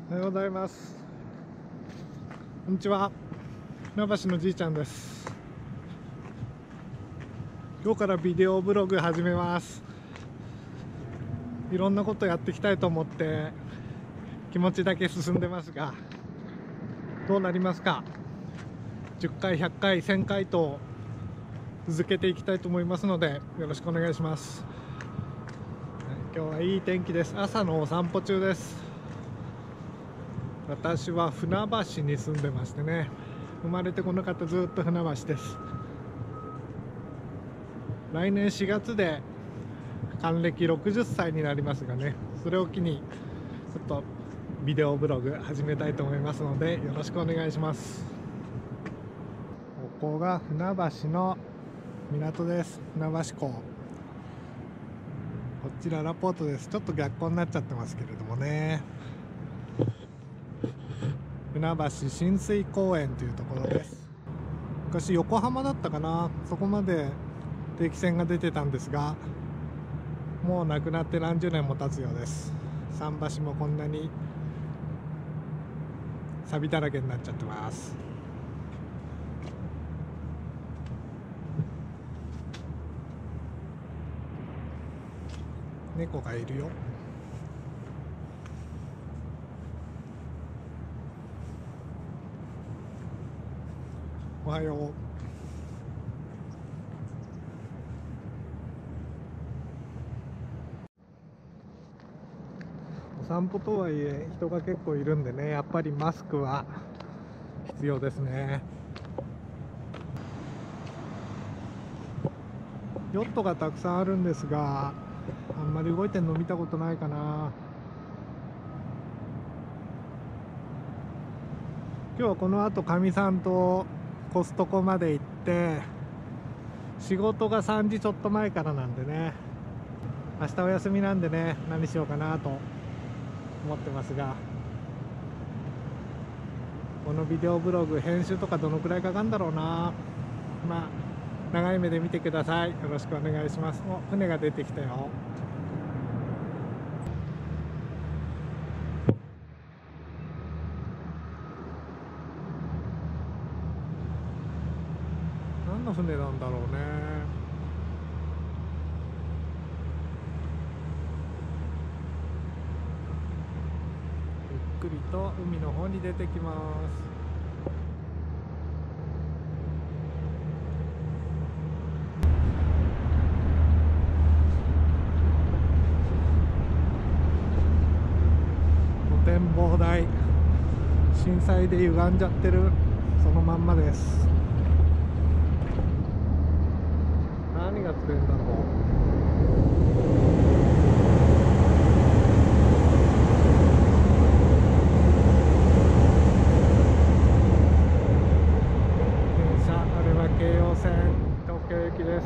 おはようございます。こんにちは。船橋のじいちゃんです。今日からビデオブログ始めます。いろんなことやっていきたいと思って気持ちだけ進んでますが、どうなりますか。10回100回1000回と続けていきたいと思いますので、よろしくお願いします。今日はいい天気です。朝のお散歩中です。私は船橋に住んでましてね、生まれてこの方ずっと船橋です。来年4月で還暦60歳になりますがね、それを機にちょっとビデオブログ始めたいと思いますので、よろしくお願いします。ここが船橋の港です。船橋港。こちらラポートです。ちょっと逆光になっちゃってますけれどもね、船橋親水公園というところです。昔横浜だったかな、そこまで定期船が出てたんですが、もうなくなって何十年も経つようです。桟橋もこんなに錆だらけになっちゃってます。猫がいるよ。おはよう。お散歩とはいえ人が結構いるんでね、やっぱりマスクは必要ですね。ヨットがたくさんあるんですが、あんまり動いてるの見たことないかな。今日はこの後かみさんとコストコまで行って、仕事が3時ちょっと前からなんでね、明日お休みなんでね、何しようかなと思ってますが、このビデオブログ編集とかどのくらいかかるんだろうな。まあ長い目で見てください。よろしくお願いします。お、船が出てきたよ。何の船なんだろうね。ゆっくりと海の方に出てきます。御展望台、震災で歪んじゃってるそのまんまです。何が釣れるんだろう。京葉線東京行きです。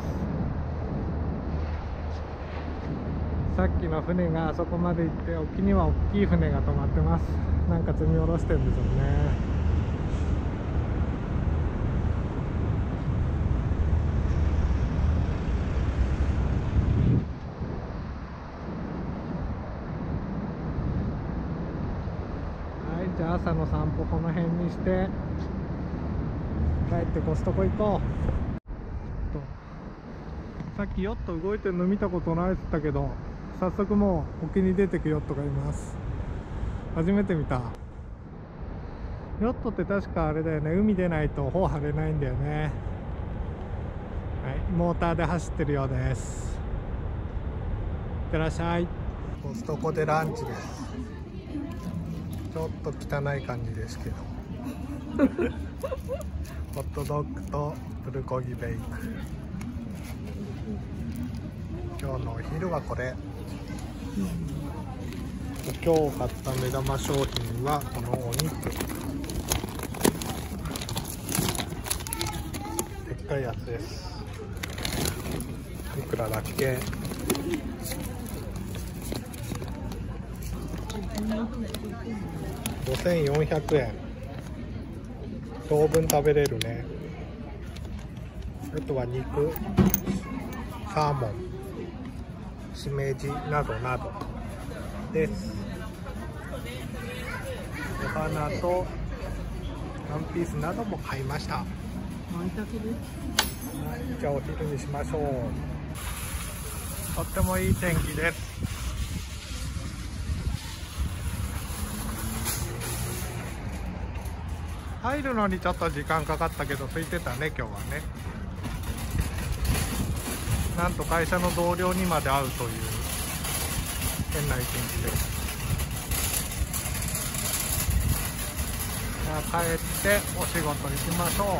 さっきの船があそこまで行って、沖には大きい船が止まってます。なんか積み下ろしてるんですよね。はい、じゃあ朝の散歩この辺にして帰ってコストコ行こう。さっきヨット動いてるの見たことないって言ったけど、早速もう沖に出てくヨットがいます。初めて見た。ヨットって確かあれだよね、海出ないと帆張れないんだよね。はい、モーターで走ってるようです。いってらっしゃい。コストコでランチです。ちょっと汚い感じですけどホットドッグとプルコギベイク。今日のお昼はこれ。今日買った目玉商品はこのお肉。でっかいやつです。いくらだっけ。5400円。当分食べれるね。あとは肉、サーモン、しめじなどなどです。 花とワンピースなども買いました。はい、じゃあお昼にしましょう。とってもいい天気です。入るのにちょっと時間かかったけど空いてたね、今日はね。なんと会社の同僚にまで会うという変な一日です。じゃあ帰ってお仕事行きましょう。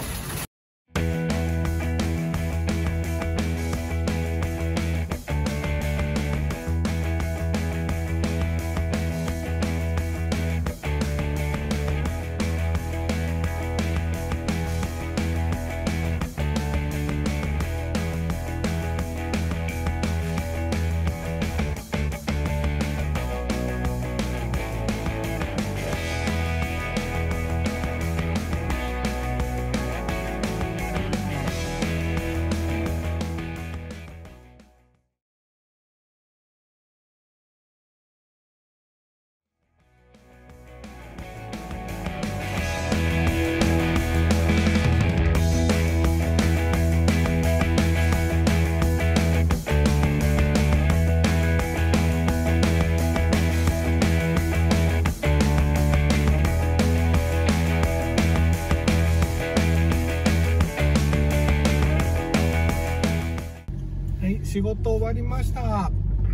仕事終わりました。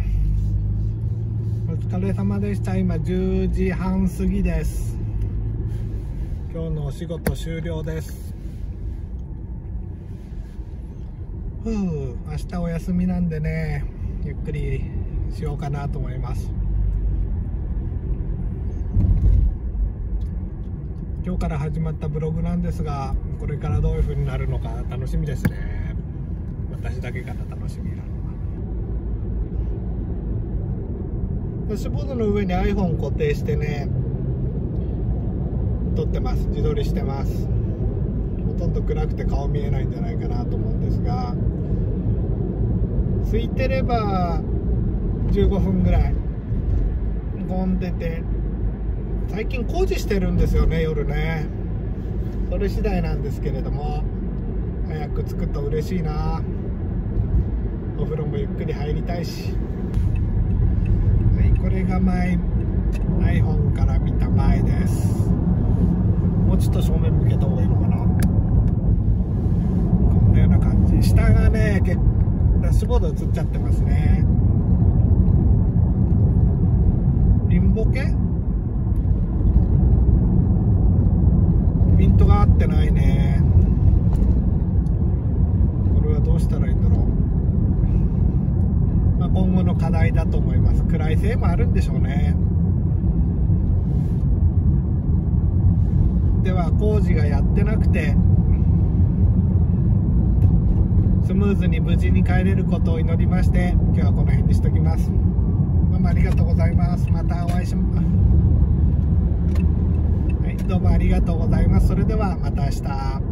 お疲れ様でした。今10時半過ぎです。今日のお仕事終了です。明日お休みなんでね、ゆっくりしようかなと思います。今日から始まったブログなんですが、これからどういう風になるのか楽しみですね。私だけかな、楽しみなのは。ダッシュボードの上に iPhone 固定してね、撮ってます。自撮りしてます。ほとんど暗くて顔見えないんじゃないかなと思うんですが、空いてれば15分ぐらい混んでて、最近工事してるんですよね、夜ね。それ次第なんですけれども、早く着くと嬉しいな。お風呂もゆっくり入りたいし。はい、これがiPhone から見た前です。もうちょっと正面向けた方がいいのかな。こんなような感じ。下がね、ダッシュボード映っちゃってますね。リンボケ？ピントが合ってないね。これはどうしたらいいんだろう。今後の課題だと思います。暗いせいもあるんでしょうね。では工事がやってなくてスムーズに無事に帰れることを祈りまして、今日はこの辺にしときます。どうもありがとうございます。またお会いします。はい、どうもありがとうございます。それではまた明日。